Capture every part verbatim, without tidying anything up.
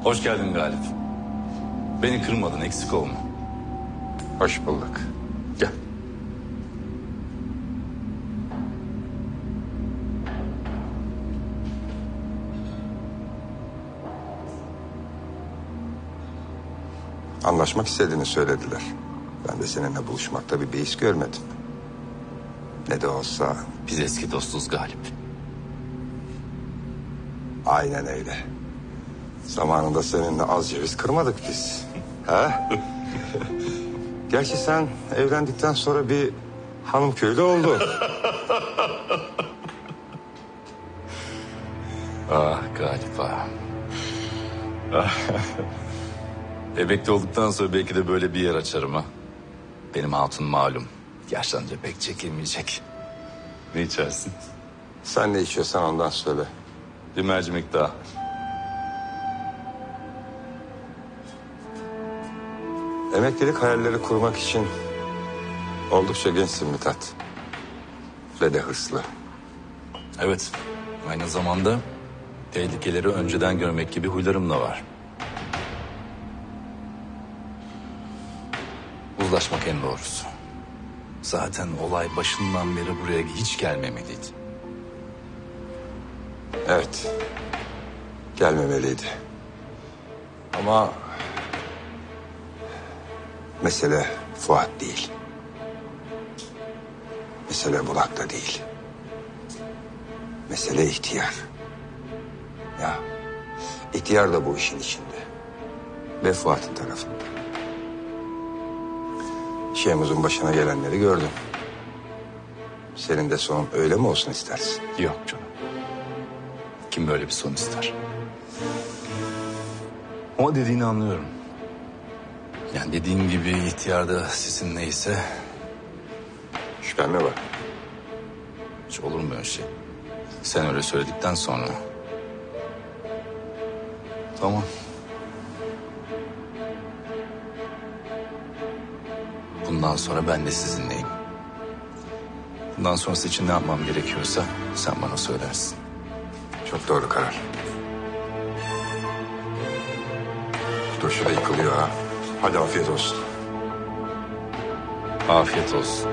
Hoş geldin Galip. Beni kırmadın, eksik olma. Hoş bulduk. Gel. Anlaşmak istediğini söylediler. Ben de seninle buluşmakta bir beis görmedim. Ne de olsa Biz eski dostuz Galip. aynen öyle. Zamanında seninle az ceviz kırmadık biz. Ha? Gerçi sen evlendikten sonra bir hanım köylü oldun. Ah Galip ah. Ah. Emekli olduktan sonra belki de böyle bir yer açarım ha. Benim hatun malum. Yaşlanınca pek çekilmeyecek. Ne içersin? Sen ne içiyorsan ondan söyle. Bir mercimek daha. Emeklilik hayalleri kurmak için oldukça gençsin Mithat. Ve de hırslı. Evet. Aynı zamanda tehlikeleri önceden görmek gibi huylarım da var. Uzlaşmak en doğrusu. Zaten olay başından beri buraya hiç gelmemeliydi. Evet. Gelmemeliydi. Ama mesele Fuat değil. Mesele Bulak'ta değil. Mesele ihtiyar. Ya ihtiyar da bu işin içinde. Ve Fuat'ın tarafında. Şeyhimizin başına gelenleri gördüm. Senin de sonun öyle mi olsun istersin? Yok canım. Kim böyle bir son ister? Ama dediğini anlıyorum. Yani dediğin gibi ihtiyarda sizin neyse Şüphen mi var? hiç olur mu öyle şey? Sen öyle söyledikten sonra. Tamam. Bundan sonra ben de sizinleyim. Bundan sonrası için ne yapmam gerekiyorsa sen bana söylersin. Çok doğru karar. Turşu da yıkılıyor ha. Hadi afiyet olsun. Afiyet olsun.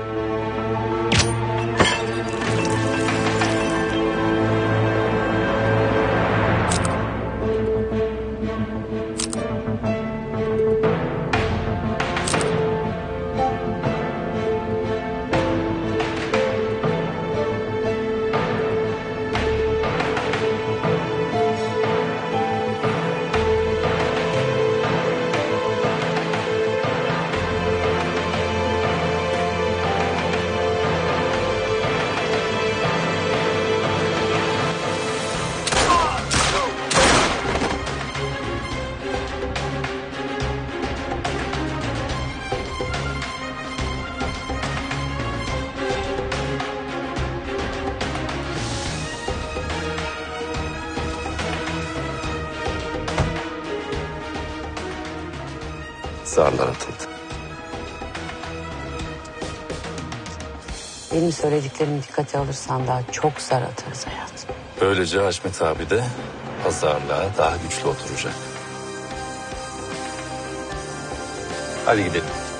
Zarlar atıldı. Benim söylediklerimi dikkate alırsan daha çok zar atarız hayatım. Böylece Haşmet abi de pazarlığa daha güçlü oturacak. Hadi gidelim.